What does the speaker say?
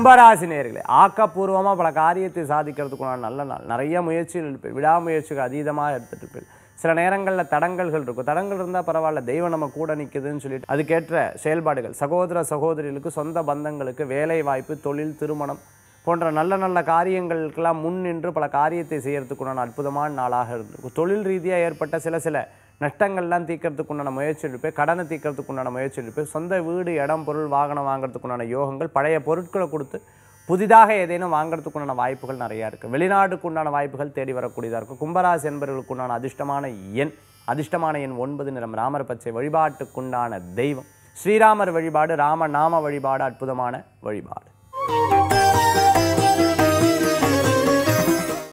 கும்பராசி நேயர்களே, ஆக்கப்பூர்வமா பல காரியத்தை சாதிக்கிறதுக்குள்ள நல்ல நாள். நிறைய முயற்சிகள் இருப்பீர்கள், விடாமுயற்சிகள் அதீதமாக எடுத்துட்டு இருப்பீர்கள். சில நேரங்களில் தடங்கல்கள் இருக்கும். தடங்கள் இருந்தால் பரவாயில்ல, தெய்வம் நம்ம கூட நிற்குதுன்னு சொல்லிட்டு அதுக்கேற்ற செயல்பாடுகள். சகோதர சகோதரிகளுக்கு, சொந்த பந்தங்களுக்கு, வேலை வாய்ப்பு, தொழில், திருமணம் போன்ற நல்ல நல்ல காரியங்களுக்கெல்லாம் முன் நின்று பல காரியத்தை செய்யறதுக்குண்டான அற்புதமான நாளாக இருந்திருக்கும். தொழில் ரீதியாக ஏற்பட்ட சில நஷ்டங்கள்லாம் தீர்க்கறதுக்குண்டான முயற்சி எடுப்பேன். கடனை தீர்க்கறதுக்குண்டான முயற்சி எடுப்பேன். சொந்த வீடு, இடம், பொருள், வாகனம் வாங்குறதுக்குண்டான யோகங்கள். பழைய பொருட்களை கொடுத்து புதிதாக ஏதேனும் வாங்குறதுக்குண்டான வாய்ப்புகள் நிறையா இருக்குது. வெளிநாட்டுக்குண்டான வாய்ப்புகள் தேடி வரக்கூடியதாக இருக்கும். கும்பராசி என்பவர்களுக்குண்டான அதிர்ஷ்டமான எண் 9. நிறம் ராமர் பச்சை. வழிபாட்டுக்குண்டான தெய்வம் ஸ்ரீராமர் வழிபாடு, ராமநாம வழிபாடு அற்புதமான வழிபாடு.